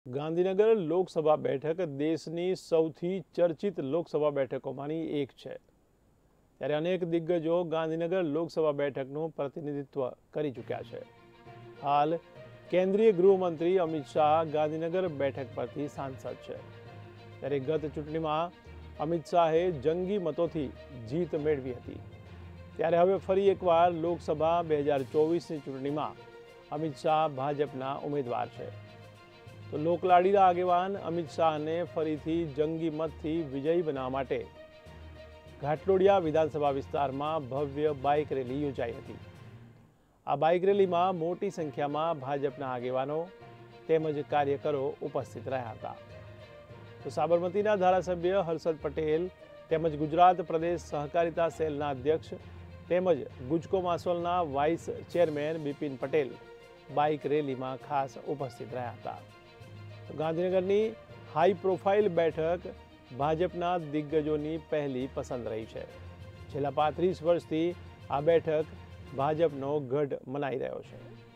ગાંધીનગર લોકસભા બેઠક દેશની સૌથી ચર્ચિત લોકસભા બેઠકોમાંની એક છે. ત્યારે અનેક દિગ્ગજો ગાંધીનગર લોકસભા બેઠકનું પ્રતિનિધિત્વ કરી ચૂક્યા છે. હાલ કેન્દ્રીય ગૃહમંત્રી અમિત શાહ ગાંધીનગર બેઠક પરથી સાંસદ છે. ત્યારે ગત ચૂંટણીમાં અમિત શાહે જંગી મતોથી જીત મેળવી હતી. ત્યારે હવે ફરી એકવાર લોકસભા 2024ની ચૂંટણીમાં અમિત શાહ ભાજપના ઉમેદવાર છે. તો લોકલાડીલા આગેવાન અમિત શાહને ફરીથી જંગી મતથી વિજયી બનાવવા માટે ઘાટલોડિયા વિધાનસભા વિસ્તારમાં ભવ્ય બાઇક રેલી યોજાઈ હતી. આ બાઇક રેલીમાં મોટી સંખ્યામાં ભાજપના આગેવાનો તેમજ કાર્યકરો ઉપસ્થિત રહ્યા હતા. તો સાબરમતીના ધારાસભ્ય હર્ષદ પટેલ તેમજ ગુજરાત પ્રદેશ સહકારિતા સેલના અધ્યક્ષ તેમજ ગુજકો માસોલના vice chairman Bipin Patel bike રેલીમાં ખાસ ઉપસ્થિત રહ્યા હતા. ગાંધીનગરની હાઈ પ્રોફાઇલ બેઠક ભાજપના દિગ્ગજોની પહેલી પસંદ રહી છે. છેલ્લા 35 વર્ષથી આ બેઠક ભાજપનો ગઢ મનાઈ રહ્યો છે.